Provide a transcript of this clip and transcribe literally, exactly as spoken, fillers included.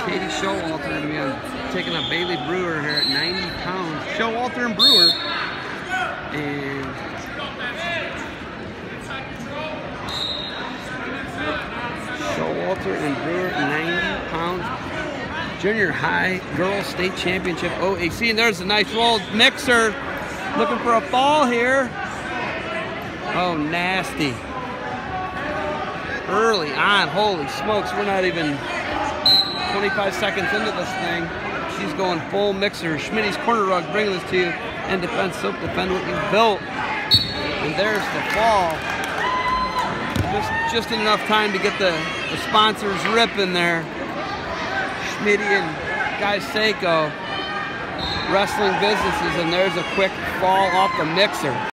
Katie Showalter going to be on, taking a Bailey Brewer here at ninety pounds. Showalter and Brewer. And Showalter and Brewer, ninety pounds. Junior high girls state championship O A C. And there's a nice roll mixer. Looking for a fall here. Oh, nasty. Early on, holy smokes, we're not even twenty-five seconds into this thing. She's going full mixer. Schmitty's Corner Rug bringing this to you. And defense, soap, defend what you've built. And there's the fall. Just, just enough time to get the, the sponsors ripping there. Schmitty and Guy Seiko, wrestling businesses, and there's a quick fall off the mixer.